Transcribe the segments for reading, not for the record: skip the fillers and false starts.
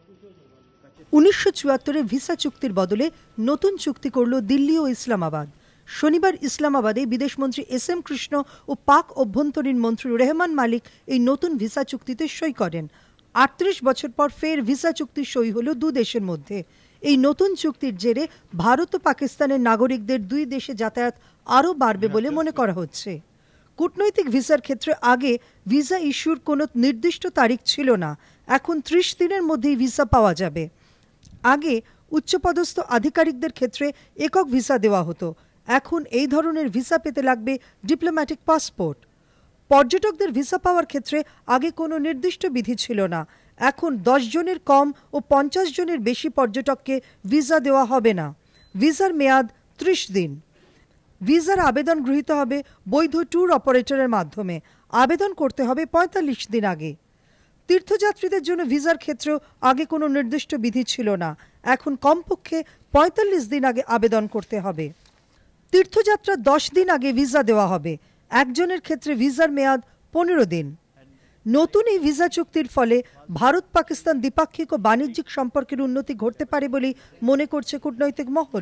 1974 visa চুক্তির বদলে নতুন চুক্তি করল দিল্লি ও ইসলামাবাদ। শনিবার ইসলামাবাদে বিদেশমন্ত্রী এস.এম. কৃষ্ণ ও পাক অভ্যন্তরীণ মন্ত্রী রেহমান মালিক এই নতুন ভিসা চুক্তিতে সই করেন। 38 বছর পর ফের ভিসা চুক্তি সই হলো দু দেশের মধ্যে। এই নতুন চুক্তির জেরে ভারত ও পাকিস্তানের নাগরিকদের দুই দেশে যাতায়াত আরও বাড়বে বলে মনে করা হচ্ছে। কূটনৈতিক ভিসার ক্ষেত্রে আগে ভিসা ইস্যুর কোনো নির্দিষ্ট তারিখ ছিল না, এখন 30 দিনের মধ্যেই ভিসা পাওয়া যাবে। আগে উচ্চপদস্থ আধিকারিকদের ক্ষেত্রে একক ভিসা দেওয়া হতো, এখন এই ধরনের ভিসা পেতে লাগবে ডিপ্লোম্যাটিক পাসপোর্ট। পর্যটকদের ভিসা পাওয়ার ক্ষেত্রে আগে কোনো নির্দিষ্ট বিধি ছিল না, এখন 10 জনের কম ও 50 জনের বেশি পর্যটককে ভিসা দেওয়া হবে না। ভিসার মেয়াদ 30 দিন। ভিসার আবেদন গৃহীত হবে বৈধ ট্যুর অপারেটরের মাধ্যমে। আবেদন করতে হবে 45 দিন আগে। তীর্থযাত্রীদের জন্য ভিসার ক্ষেত্রেও আগে কোনো নির্দিষ্ট বিধি ছিল না, এখন কমপক্ষে 45 দিন আগে আবেদন করতে হবে। তীর্থযাত্রার 10 দিন আগে ভিসা দেওয়া হবে। একজনের ক্ষেত্রে ভিসার মেয়াদ 15 দিন। নতুন এই ভিসা চুক্তির ফলে ভারত পাকিস্তান দ্বিপাক্ষিক ও বাণিজ্যিক সম্পর্কের উন্নতি ঘটতে পারে বলে মনে করছে কূটনৈতিক মহল।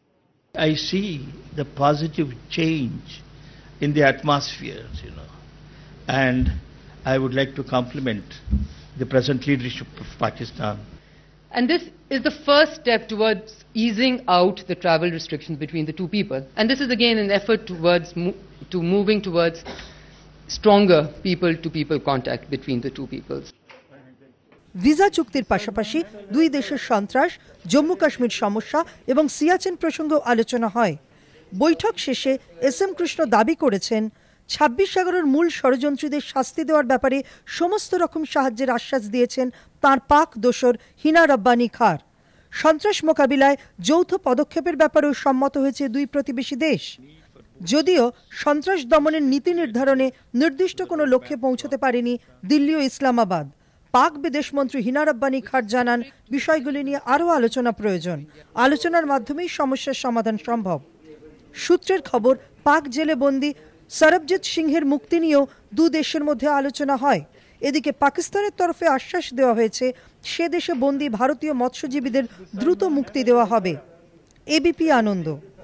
I see the positive change in the atmosphere, and I would like to compliment the present leadership of Pakistan. And this is the first step towards easing out the travel restrictions between the two people. And this is again an effort towards moving towards stronger people-to-people contact between the two peoples. Visa চুক্তির পাশাপাশি দুই দেশের সন্ত্রাস, জম্মু কাশ্মীর সমস্যা এবং সিয়াচেন প্রসঙ্গেও আলোচনা হয়। বৈঠক শেষে এস.এম. কৃষ্ণ দাবি করেছেন, 26/11-র মূল ষড়যন্ত্রীদের শাস্তি দেওয়ার ব্যাপারে সমস্ত রকম সাহায্যের আশ্বাস দিয়েছেন তাঁর পাক দোসর হিনা রব্বানী খার। সন্ত্রাস মোকাবিলায় যৌথ পদক্ষেপের ব্যাপারেও সম্মত হয়েছে দুই প্রতিবেশী দেশ। যদিও সন্ত্রাস দমনের নীতি নির্ধারণে নির্দিষ্ট কোনো লক্ষ্যে পৌঁছতে পারেনি দিল্লি ও ইসলামাবাদ। পাক বিদেশমন্ত্রী হিনা রব্বানী খার জানান, বিষয়গুলি নিয়ে আরও আলোচনা প্রয়োজন। আলোচনার মাধ্যমেই সমস্যার সমাধান সম্ভব। সূত্রের খবর, পাক জেলে বন্দী সরবজিৎ সিংহের মুক্তি নিয়েও দু দেশের মধ্যে আলোচনা হয়। এদিকে পাকিস্তানের তরফে আশ্বাস দেওয়া হয়েছে, সে দেশে বন্দী ভারতীয় মৎস্যজীবীদের দ্রুত মুক্তি দেওয়া হবে। এবিপি আনন্দ।